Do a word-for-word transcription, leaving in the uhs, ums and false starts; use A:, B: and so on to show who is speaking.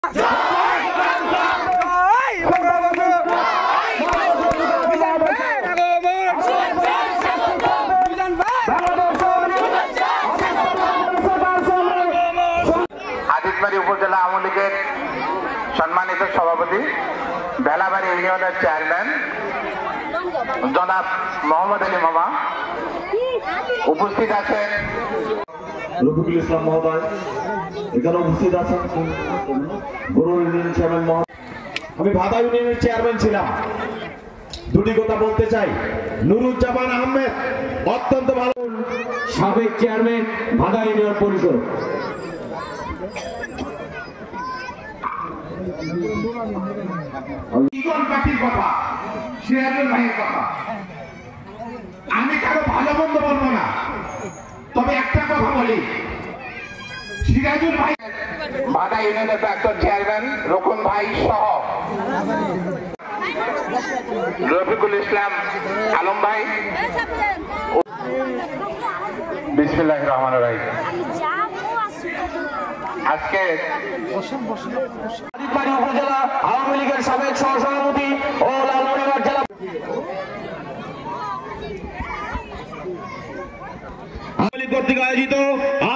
A: হাদিসবাড়ি উপজেলা আওয়ামী লীগের সম্মানিত সভাপতি, বেলাবাড়ি ইউনিয়নের চেয়ারম্যান জনাব মোহাম্মদ আলী মামা, উপস্থিত আছেন
B: রফিকুল ইসলাম মহোদয়, এখানে উপস্থিত আছেন বড় ইউনিয়ন চেয়ারম্যান মহোদয়। আমি ভাদা ইউনিয়নের চেয়ারম্যান ছিলাম, দুটি কথা বলতে চাই। নুরুজ্জামান আহমেদ অত্যন্ত ভালো সাবেক চেয়ারম্যান ভাদা ইউনিয়ন পরিষদ।
A: কথা সিরাজুল ভাইয়ের কথা আমি কারো ভালো মন্দ বলবো না, তবে একটা কথা বলি, সিরাজুল ভাই ভাদা ইউনিয়নের প্রাক্তন চেয়ারম্যান রকুন ভাই সহ রফিকুল ইসলাম আলম ভাই। বিসমিল্লাহির রহমানির রহিম। আজকে
B: হাদিসবাড়ি উপজেলা আওয়ামী লীগের সাবেক সহসভাপতি ও লালমনিরহাট জেলা আওয়ামী লীগ কর্তৃক আয়োজিত